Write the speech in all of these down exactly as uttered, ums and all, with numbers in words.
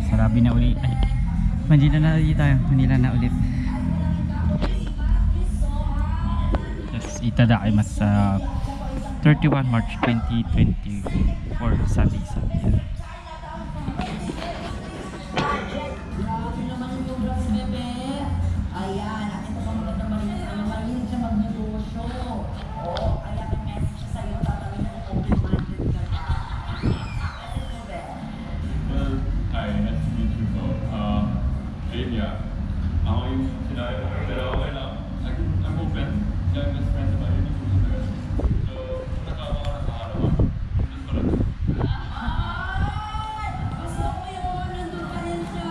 Sarabi na ulit. Ay, Manila na ulit tayo. Manila na ulit. Yes, itadakimasu sa thirty-one March twenty twenty-four. Sunday, Sunday. Ayan, ito pa mga tamarinig. Ano, mahilig siya magnegosyo. O, ayan ang message siya sa'yo. Tatawin na open-minded ka ba? Well, hi, nice to meet you both. Uh, ayun yeah. Ako yung sinabi ko. Pero okay lang. I can, I'm open. Yeah, I'm best friends about yun. So, nakawa ka na sa arawan. Just pala. Ay! Gusto ko yun. Nandun pa rin siya.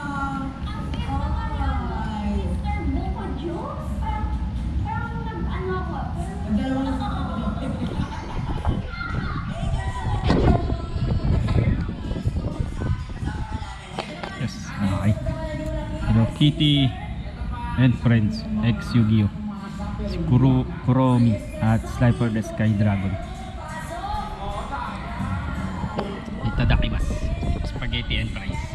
Ay! mister Buko Juice? Parang, parang nag-ano ako. Ang dalawa na sa Yes, okay. Hello Kitty and friends, ex Yu-Gi-Oh! Si Kuro, Kuromi at Slifer the Sky Dragon. Itadakimasu. Spaghetti and fries.